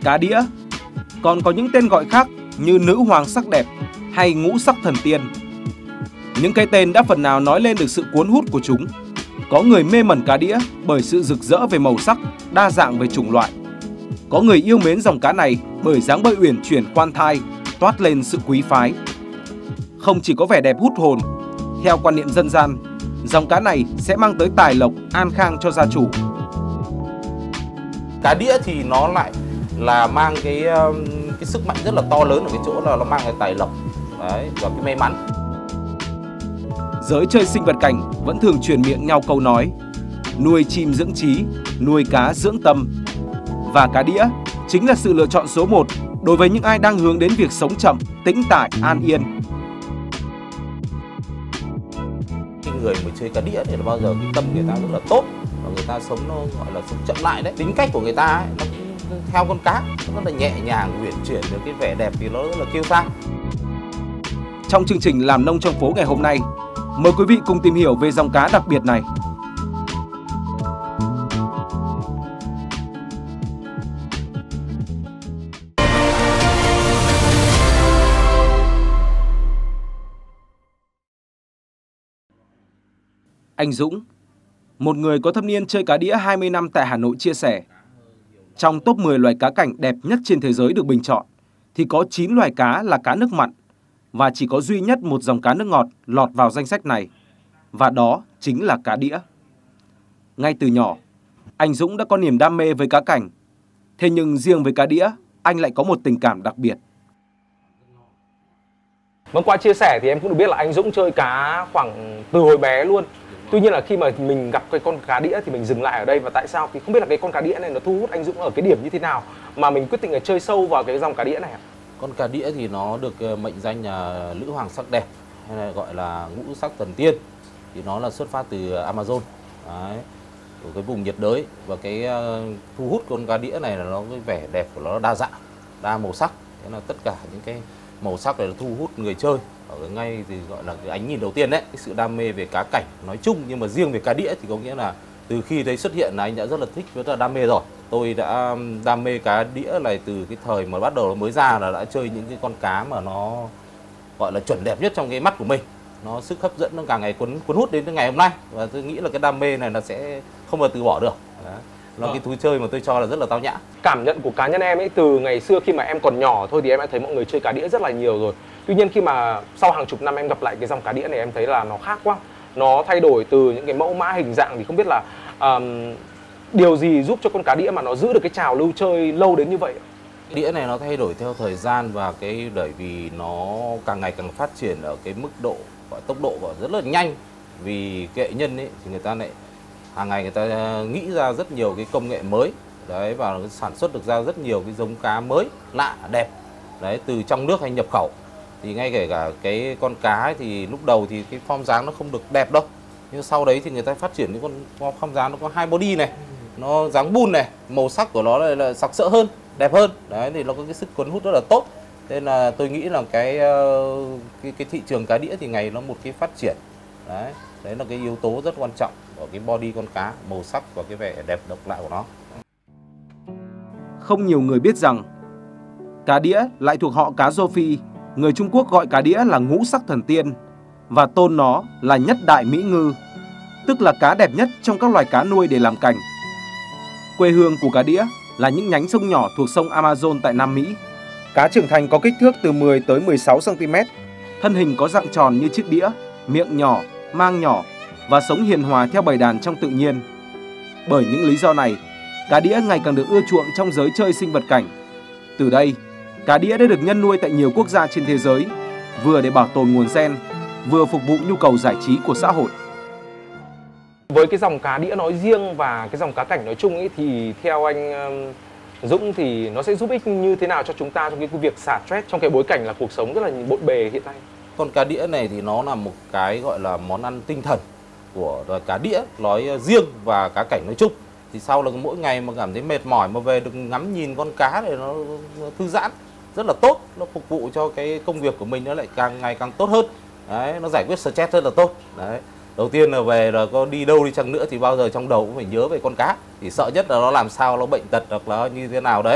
cá đĩa. Còn có những tên gọi khác như nữ hoàng sắc đẹp hay ngũ sắc thần tiên. Những cái tên đã phần nào nói lên được sự cuốn hút của chúng. Có người mê mẩn cá đĩa bởi sự rực rỡ về màu sắc, đa dạng về chủng loại. Có người yêu mến dòng cá này bởi dáng bơi uyển chuyển khoan thai, toát lên sự quý phái. Không chỉ có vẻ đẹp hút hồn, theo quan niệm dân gian, dòng cá này sẽ mang tới tài lộc, an khang cho gia chủ. Cá đĩa thì nó lại là mang cái sức mạnh rất là to lớn ở cái chỗ là nó mang cái tài lộc đấy, và cái may mắn. Giới chơi sinh vật cảnh vẫn thường truyền miệng nhau câu nói: nuôi chim dưỡng trí, nuôi cá dưỡng tâm. Và cá đĩa chính là sự lựa chọn số 1 đối với những ai đang hướng đến việc sống chậm, tĩnh tại, an yên. Cái người mà chơi cá đĩa thì là bao giờ cái tâm người ta rất là tốt, và người ta sống nó gọi là sống chậm lại đấy. Tính cách của người ta ấy, nó theo con cá, nó rất là nhẹ nhàng, uyển chuyển, được cái vẻ đẹp thì nó rất là kiêu sa. Trong chương trình Làm Nông Trong Phố ngày hôm nay, mời quý vị cùng tìm hiểu về dòng cá đặc biệt này. Anh Dũng, một người có thâm niên chơi cá đĩa 20 năm tại Hà Nội chia sẻ, trong top 10 loài cá cảnh đẹp nhất trên thế giới được bình chọn, thì có 9 loài cá là cá nước mặn, và chỉ có duy nhất một dòng cá nước ngọt lọt vào danh sách này, và đó chính là cá đĩa. Ngay từ nhỏ, anh Dũng đã có niềm đam mê với cá cảnh. Thế nhưng riêng với cá đĩa, anh lại có một tình cảm đặc biệt. Vâng, qua chia sẻ thì em cũng được biết là anh Dũng chơi cá khoảng từ hồi bé luôn. Tuy nhiên là khi mà mình gặp cái con cá đĩa thì mình dừng lại ở đây, và tại sao thì không biết là cái con cá đĩa này nó thu hút anh Dũng ở cái điểm như thế nào mà mình quyết định là chơi sâu vào cái dòng cá đĩa này ạ? Con cá đĩa thì nó được mệnh danh là nữ hoàng sắc đẹp, hay là gọi là ngũ sắc thần tiên. Thì nó là xuất phát từ Amazon đấy, của cái vùng nhiệt đới, và cái thu hút con cá đĩa này là nó cái vẻ đẹp của nó đa dạng, đa màu sắc. Thế là tất cả những cái màu sắc này là thu hút người chơi ở ngay thì gọi là cái ánh nhìn đầu tiên đấy, cái sự đam mê về cá cảnh nói chung. Nhưng mà riêng về cá đĩa thì có nghĩa là từ khi thấy xuất hiện là anh đã rất là thích, rất là đam mê rồi. Tôi đã đam mê cá đĩa này từ cái thời mà bắt đầu mới ra, là đã chơi những cái con cá mà nó gọi là chuẩn đẹp nhất trong cái mắt của mình. Nó sức hấp dẫn nó càng ngày cuốn hút đến ngày hôm nay, và tôi nghĩ là cái đam mê này nó sẽ không bao giờ từ bỏ được. Đấy. Nó cái thú chơi mà tôi cho là rất là tao nhã. Cảm nhận của cá nhân em ấy, từ ngày xưa khi mà em còn nhỏ thôi thì em đã thấy mọi người chơi cá đĩa rất là nhiều rồi. Tuy nhiên khi mà sau hàng chục năm em gặp lại cái dòng cá đĩa này, em thấy là nó khác quá. Nó thay đổi từ những cái mẫu mã hình dạng, thì không biết là điều gì giúp cho con cá đĩa mà nó giữ được cái trào lưu chơi lâu đến như vậy? Đĩa này nó thay đổi theo thời gian, và cái bởi vì nó càng ngày càng phát triển ở cái mức độ và tốc độ rất là nhanh. Vì nghệ nhân ấy thì người ta lại hàng ngày người ta nghĩ ra rất nhiều cái công nghệ mới đấy, và sản xuất được ra rất nhiều cái giống cá mới lạ đẹp đấy, từ trong nước hay nhập khẩu. Thì ngay kể cả cái con cá ấy, thì lúc đầu thì cái form dáng nó không được đẹp đâu, nhưng sau đấy thì người ta phát triển cái con form dáng nó có hai body này, nó dáng bun này, màu sắc của nó là sặc sỡ hơn, đẹp hơn đấy, thì nó có cái sức cuốn hút rất là tốt. Nên là tôi nghĩ là cái thị trường cá đĩa thì ngày nó một cái phát triển đấy. Đấy là cái yếu tố rất quan trọng của cái body con cá, màu sắc và cái vẻ đẹp độc lạ của nó. Không nhiều người biết rằng cá đĩa lại thuộc họ cá rô phi. Người Trung Quốc gọi cá đĩa là ngũ sắc thần tiên và tôn nó là nhất đại mỹ ngư, tức là cá đẹp nhất trong các loài cá nuôi để làm cảnh. Quê hương của cá đĩa là những nhánh sông nhỏ thuộc sông Amazon tại Nam Mỹ. Cá trưởng thành có kích thước từ 10 tới 16 cm, thân hình có dạng tròn như chiếc đĩa, miệng nhỏ, mang nhỏ và sống hiền hòa theo bầy đàn trong tự nhiên. Bởi những lý do này, cá đĩa ngày càng được ưa chuộng trong giới chơi sinh vật cảnh. Từ đây, cá đĩa đã được nhân nuôi tại nhiều quốc gia trên thế giới, vừa để bảo tồn nguồn gen, vừa phục vụ nhu cầu giải trí của xã hội. Với cái dòng cá đĩa nói riêng và cái dòng cá cảnh nói chung ấy, thì theo anh Dũng thì nó sẽ giúp ích như thế nào cho chúng ta trong cái việc xả stress trong cái bối cảnh là cuộc sống rất là bộn bề hiện nay? Con cá đĩa này thì nó là một cái gọi là món ăn tinh thần của loài cá đĩa nói riêng và cá cảnh nói chung. Thì sau là mỗi ngày mà cảm thấy mệt mỏi mà về được ngắm nhìn con cá này nó thư giãn rất là tốt, nó phục vụ cho cái công việc của mình nó lại càng ngày càng tốt hơn. Đấy, nó giải quyết stress rất là tốt. Đấy. Đầu tiên là về là có đi đâu đi chăng nữa thì bao giờ trong đầu cũng phải nhớ về con cá, thì sợ nhất là nó làm sao nó bệnh tật hoặc là như thế nào đấy.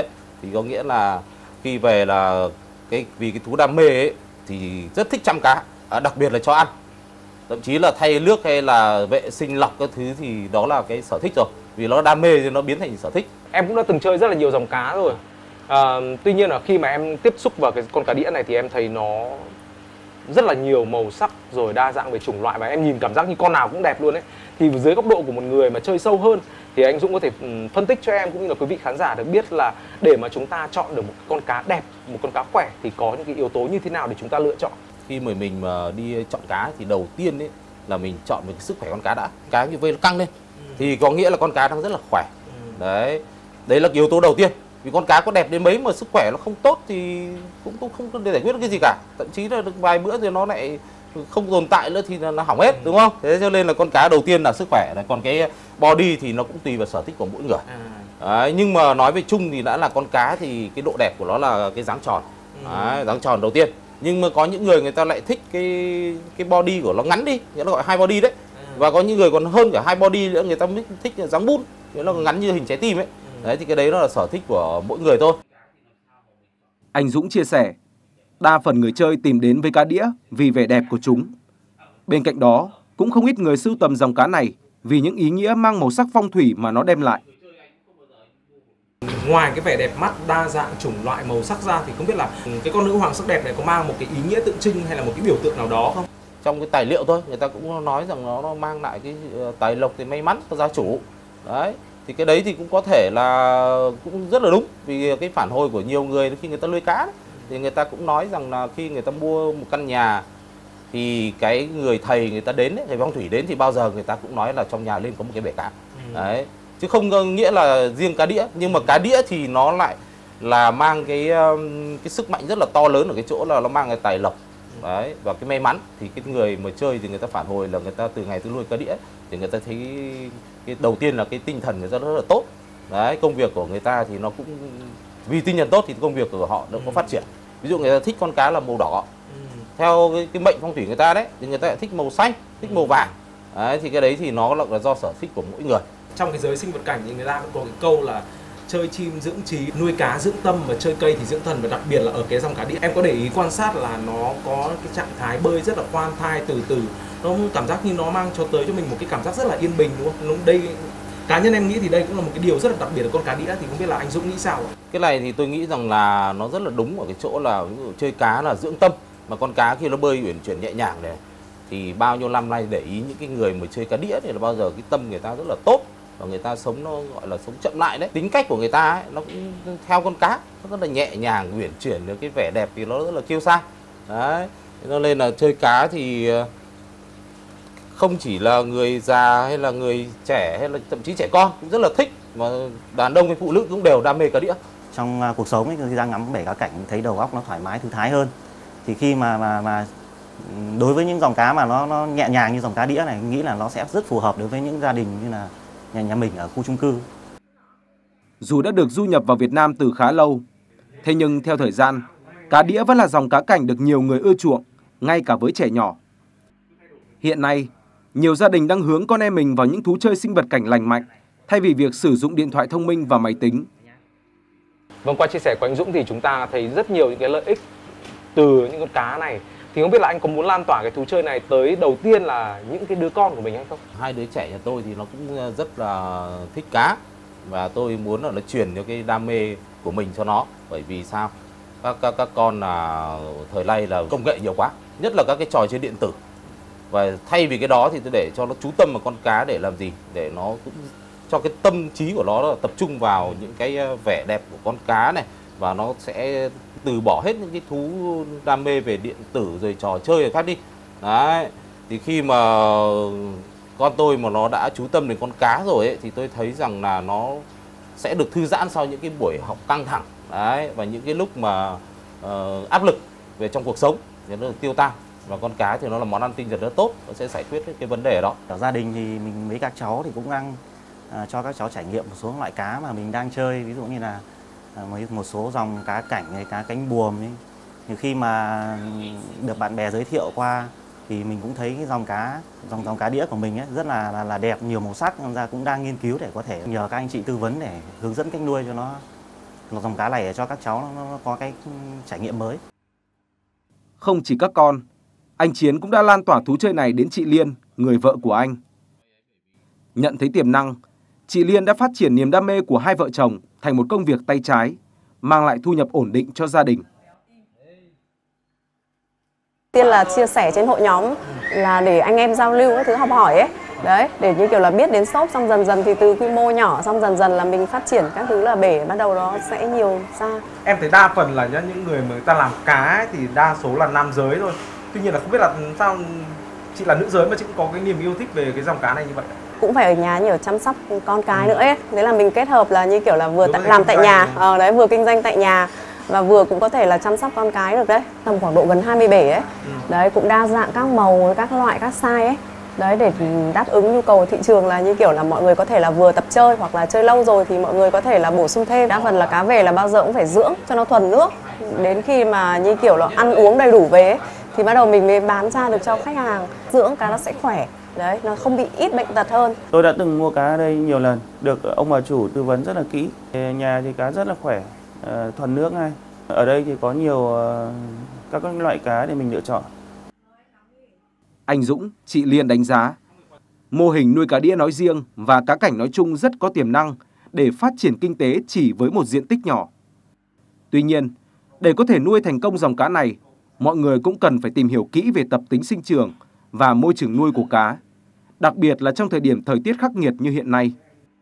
Thì có nghĩa là khi về là vì cái thú đam mê ấy thì rất thích chăm cá, đặc biệt là cho ăn. Thậm chí là thay nước hay là vệ sinh lọc các thứ thì đó là cái sở thích rồi. Vì nó đam mê thì nó biến thành sở thích. Em cũng đã từng chơi rất là nhiều dòng cá rồi. Tuy nhiên là khi mà em tiếp xúc vào cái con cá đĩa này thì em thấy nó rất là nhiều màu sắc rồi đa dạng về chủng loại, và em nhìn cảm giác như con nào cũng đẹp luôn ấy. Thì dưới góc độ của một người mà chơi sâu hơn thì anh Dũng có thể phân tích cho em cũng như là quý vị khán giả được biết là để mà chúng ta chọn được một con cá đẹp, một con cá khỏe thì có những cái yếu tố như thế nào để chúng ta lựa chọn. Khi mà mình mà đi chọn cá thì đầu tiên ấy là mình chọn về cái sức khỏe con cá đã. Cá như vây nó căng lên thì có nghĩa là con cá đang rất là khỏe. Đấy là cái yếu tố đầu tiên. Vì con cá có đẹp đến mấy mà sức khỏe nó không tốt thì cũng không giải quyết được cái gì cả. Thậm chí là được vài bữa rồi nó lại không tồn tại nữa thì nó hỏng hết, đúng không? Thế cho nên là con cá đầu tiên là sức khỏe này, còn cái body thì nó cũng tùy vào sở thích của mỗi người. Đấy, nhưng mà nói về chung thì đã là con cá thì cái độ đẹp của nó là cái dáng tròn. Đấy, dáng tròn đầu tiên. Nhưng mà có những người ta lại thích cái body của nó ngắn đi, nghĩa là gọi hai body đấy. Và có những người còn hơn cả hai body nữa, người ta mới thích dáng bún, nghĩa là ngắn như hình trái tim ấy. Đấy thì cái đấy nó là sở thích của mỗi người thôi. Anh Dũng chia sẻ, đa phần người chơi tìm đến với cá đĩa vì vẻ đẹp của chúng. Bên cạnh đó, cũng không ít người sưu tầm dòng cá này vì những ý nghĩa mang màu sắc phong thủy mà nó đem lại. Ngoài cái vẻ đẹp mắt, đa dạng chủng loại màu sắc ra thì không biết là cái con nữ hoàng sắc đẹp này có mang một cái ý nghĩa tượng trưng hay là một cái biểu tượng nào đó không? Trong cái tài liệu thôi, người ta cũng nói rằng nó mang lại cái tài lộc, thì may mắn cho gia chủ. Đấy, thì cái đấy thì cũng có thể là cũng rất là đúng. Vì cái phản hồi của nhiều người khi người ta nuôi cá đấy, thì người ta cũng nói rằng là khi người ta mua một căn nhà thì cái người thầy người ta đến ấy, thầy phong thủy đến thì bao giờ người ta cũng nói là trong nhà nên có một cái bể cá. Đấy, chứ không có nghĩa là riêng cá đĩa, nhưng mà cá đĩa thì nó lại là mang cái sức mạnh rất là to lớn ở cái chỗ là nó mang cái tài lộc. Đấy, và cái may mắn thì cái người mà chơi thì người ta phản hồi là người ta từ ngày tôi nuôi cá đĩa thì người ta thấy cái đầu tiên là cái tinh thần người ta rất là tốt. Đấy, công việc của người ta thì nó cũng vì tinh thần tốt thì công việc của họ nó có phát triển. Ví dụ người ta thích con cá là màu đỏ, theo cái mệnh phong thủy người ta đấy, thì người ta lại thích màu xanh, thích màu vàng. Đấy, thì cái đấy thì nó là do sở thích của mỗi người. Trong cái giới sinh vật cảnh thì người ta cũng có cái câu là chơi chim dưỡng trí, nuôi cá dưỡng tâm, và chơi cây thì dưỡng thần, và đặc biệt là ở cái dòng cá đĩa em có để ý quan sát là nó có cái trạng thái bơi rất là khoan thai, từ từ, nó cảm giác như nó mang cho mình một cái cảm giác rất là yên bình, đúng không? Đây cá nhân em nghĩ thì đây cũng là một cái điều rất là đặc biệt ở con cá đĩa, thì không biết là anh Dũng nghĩ sao ạ? Cái này thì tôi nghĩ rằng là nó rất là đúng ở cái chỗ là ví dụ chơi cá là dưỡng tâm, mà con cá khi nó bơi uyển chuyển nhẹ nhàng này thì bao nhiêu năm nay để ý những cái người mà chơi cá đĩa thì là bao giờ cái tâm người ta rất là tốt, và người ta sống nó gọi là sống chậm lại đấy. Tính cách của người ta ấy, nó cũng theo con cá, nó rất là nhẹ nhàng, uyển chuyển, được cái vẻ đẹp thì nó rất là kiêu sa. Đấy, cho nên là chơi cá thì không chỉ là người già hay là người trẻ hay là thậm chí trẻ con cũng rất là thích, mà đàn ông hay phụ nữ cũng đều đam mê cá đĩa. Trong cuộc sống ấy, khi ra ngắm bể cá cảnh thấy đầu óc nó thoải mái, thư thái hơn. Thì khi mà đối với những dòng cá mà nó nhẹ nhàng như dòng cá đĩa này, nghĩ là nó sẽ rất phù hợp đối với những gia đình như là nhà mình ở khu chung cư. Dù đã được du nhập vào Việt Nam từ khá lâu, thế nhưng theo thời gian, cá đĩa vẫn là dòng cá cảnh được nhiều người ưa chuộng, ngay cả với trẻ nhỏ. Hiện nay, nhiều gia đình đang hướng con em mình vào những thú chơi sinh vật cảnh lành mạnh, thay vì việc sử dụng điện thoại thông minh và máy tính. Vâng, qua chia sẻ của anh Dũng thì chúng ta thấy rất nhiều những cái lợi ích từ những con cá này. Thì không biết là anh có muốn lan tỏa cái thú chơi này tới đầu tiên là những cái đứa con của mình hay không? Hai đứa trẻ nhà tôi thì nó cũng rất là thích cá, và tôi muốn là nó truyền cho cái đam mê của mình cho nó. Bởi vì sao? Các con là thời nay là công nghệ nhiều quá, nhất là các cái trò chơi điện tử. Và thay vì cái đó thì tôi để cho nó chú tâm vào con cá để làm gì? Để nó cũng cho cái tâm trí của nó là tập trung vào những cái vẻ đẹp của con cá này, và nó sẽ từ bỏ hết những cái thú đam mê về điện tử rồi trò chơi khác đi. Đấy, thì khi mà con tôi mà nó đã chú tâm đến con cá rồi ấy, thì tôi thấy rằng là nó sẽ được thư giãn sau những cái buổi học căng thẳng. Đấy, và những cái lúc mà áp lực về trong cuộc sống thì nó được tiêu tan. Và con cá thì nó là món ăn tinh thần rất tốt, nó sẽ giải quyết cái vấn đề đó. Ở gia đình thì mình với các cháu thì cũng đang cho các cháu trải nghiệm một số loại cá mà mình đang chơi, ví dụ như là một số dòng cá cảnh hay cá cánh buồm ấy. Nhiều khi mà được bạn bè giới thiệu qua thì mình cũng thấy cái dòng cá đĩa của mình ấy rất là đẹp, nhiều màu sắc, nên ra cũng đang nghiên cứu để có thể nhờ các anh chị tư vấn để hướng dẫn cách nuôi cho nó dòng cá này để cho các cháu nó có cái trải nghiệm mới. Không chỉ các con, anh Chiến cũng đã lan tỏa thú chơi này đến chị Liên, người vợ của anh. Nhận thấy tiềm năng, chị Liên đã phát triển niềm đam mê của hai vợ chồng thành một công việc tay trái, mang lại thu nhập ổn định cho gia đình. Tiên là chia sẻ trên hội nhóm là để anh em giao lưu các thứ học hỏi ấy. Đấy, để như kiểu là biết đến shop, xong dần dần thì từ quy mô nhỏ xong dần dần là mình phát triển các thứ là bể bắt đầu nó sẽ nhiều ra. Em thấy đa phần là những người mà người ta làm cá ấy, thì đa số là nam giới thôi. Tuy nhiên là không biết là sao chị là nữ giới mà chị cũng có cái niềm yêu thích về cái dòng cá này như vậy. Cũng phải ở nhà nhiều chăm sóc con cái nữa ấy. Thế là mình kết hợp là như kiểu là vừa làm tại nhà, đấy, vừa kinh doanh tại nhà và vừa cũng có thể là chăm sóc con cái được đấy. Tầm khoảng độ gần 20 bể ấy. Đấy, cũng đa dạng các màu, các loại, các size ấy. Đấy, để đáp ứng nhu cầu thị trường là như kiểu là mọi người có thể là vừa tập chơi hoặc là chơi lâu rồi thì mọi người có thể là bổ sung thêm. Đa phần là cá về là bao giờ cũng phải dưỡng cho nó thuần nước. Đến khi mà như kiểu là ăn uống đầy đủ về ấy, thì bắt đầu mình mới bán ra được cho khách hàng. Dưỡng cá nó sẽ khỏe. Đấy, nó không bị ít bệnh tật hơn. Tôi đã từng mua cá ở đây nhiều lần, được ông bà chủ tư vấn rất là kỹ. Nhà thì cá rất là khỏe, thuần nước ngay. Ở đây thì có nhiều các loại cá để mình lựa chọn. Anh Dũng, chị Liên đánh giá, mô hình nuôi cá đĩa nói riêng và cá cảnh nói chung rất có tiềm năng để phát triển kinh tế chỉ với một diện tích nhỏ. Tuy nhiên, để có thể nuôi thành công dòng cá này, mọi người cũng cần phải tìm hiểu kỹ về tập tính sinh trưởng và môi trường nuôi của cá, đặc biệt là trong thời điểm thời tiết khắc nghiệt như hiện nay.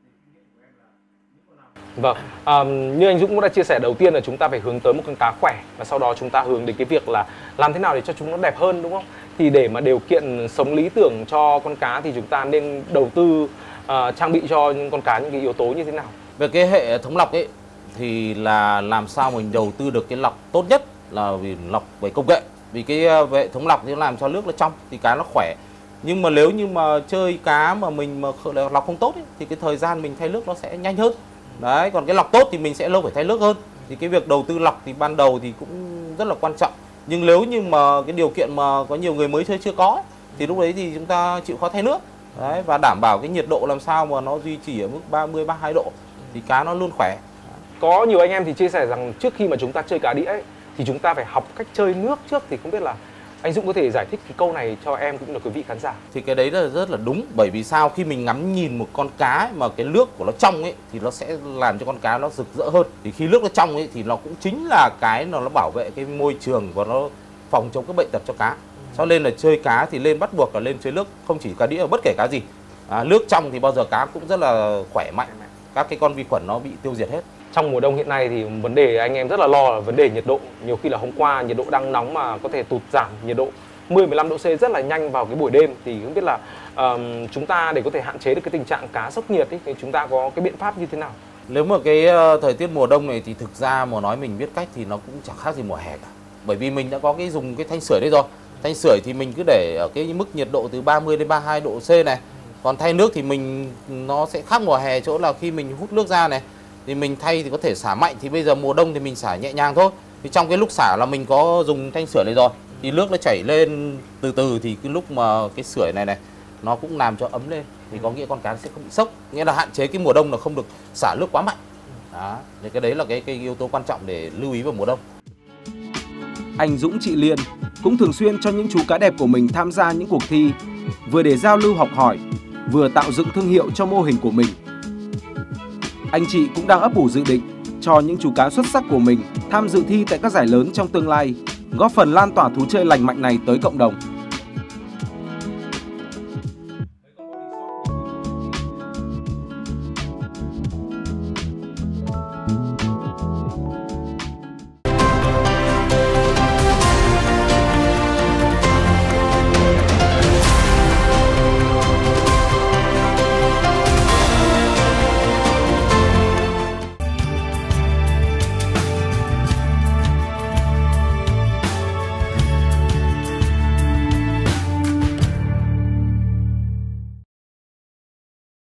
Vâng, như anh Dũng cũng đã chia sẻ, đầu tiên là chúng ta phải hướng tới một con cá khỏe và sau đó chúng ta hướng đến cái việc là làm thế nào để cho chúng nó đẹp hơn, đúng không? Thì để mà điều kiện sống lý tưởng cho con cá thì chúng ta nên đầu tư trang bị cho con cá những cái yếu tố như thế nào? Về cái hệ thống lọc ấy thì là làm sao mình đầu tư được cái lọc tốt nhất là vì lọc về công nghệ. Vì cái hệ thống lọc thì làm cho nước nó trong thì cá nó khỏe. Nhưng mà nếu như mà chơi cá mà mình mà lọc không tốt ấy, thì cái thời gian mình thay nước nó sẽ nhanh hơn. Đấy, còn cái lọc tốt thì mình sẽ lâu phải thay nước hơn. Thì cái việc đầu tư lọc thì ban đầu thì cũng rất là quan trọng. Nhưng nếu như mà cái điều kiện mà có nhiều người mới chơi chưa có ấy, thì lúc đấy thì chúng ta chịu khó thay nước. Đấy, và đảm bảo cái nhiệt độ làm sao mà nó duy trì ở mức 30 32 độ thì cá nó luôn khỏe. Có nhiều anh em thì chia sẻ rằng trước khi mà chúng ta chơi cá đĩa ấy, thì chúng ta phải học cách chơi nước trước, thì không biết là anh Dũng có thể giải thích cái câu này cho em cũng như là quý vị khán giả. Thì cái đấy là rất là đúng, bởi vì sao, khi mình ngắm nhìn một con cá ấy, mà cái nước của nó trong ấy thì nó sẽ làm cho con cá nó rực rỡ hơn. Thì khi nước nó trong ấy thì nó cũng chính là cái nó bảo vệ cái môi trường và nó phòng chống các bệnh tật cho cá. Cho nên là chơi cá thì lên bắt buộc là lên chơi nước, không chỉ cá đĩa mà bất kể cá gì. Nước trong thì bao giờ cá cũng rất là khỏe mạnh, các cái con vi khuẩn nó bị tiêu diệt hết. Trong mùa đông hiện nay thì vấn đề anh em rất là lo là vấn đề nhiệt độ. Nhiều khi là hôm qua nhiệt độ đang nóng mà có thể tụt giảm nhiệt độ 10-15 độ C rất là nhanh vào cái buổi đêm. Thì không biết là chúng ta để có thể hạn chế được cái tình trạng cá sốc nhiệt ấy, thì chúng ta có cái biện pháp như thế nào? Nếu mà cái thời tiết mùa đông này thì thực ra mà nói mình biết cách thì nó cũng chẳng khác gì mùa hè cả. Bởi vì mình đã có cái dùng cái thanh sưởi đấy rồi. Thanh sưởi thì mình cứ để ở cái mức nhiệt độ từ 30 đến 32 độ C này. Còn thay nước thì nó sẽ khác mùa hè chỗ là khi mình hút nước ra này thì mình thay thì có thể xả mạnh, thì bây giờ mùa đông thì mình xả nhẹ nhàng thôi. Thì trong cái lúc xả là mình có dùng thanh sưởi này rồi thì nước nó chảy lên từ từ, thì cái lúc mà cái sưởi này nó cũng làm cho ấm lên thì có nghĩa con cá sẽ không bị sốc, nghĩa là hạn chế cái mùa đông là không được xả nước quá mạnh. Đó, thì cái đấy là cái yếu tố quan trọng để lưu ý vào mùa đông. Anh Dũng, chị Liên cũng thường xuyên cho những chú cá đẹp của mình tham gia những cuộc thi, vừa để giao lưu học hỏi, vừa tạo dựng thương hiệu cho mô hình của mình. Anh chị cũng đang ấp ủ dự định cho những chú cá xuất sắc của mình tham dự thi tại các giải lớn trong tương lai, góp phần lan tỏa thú chơi lành mạnh này tới cộng đồng.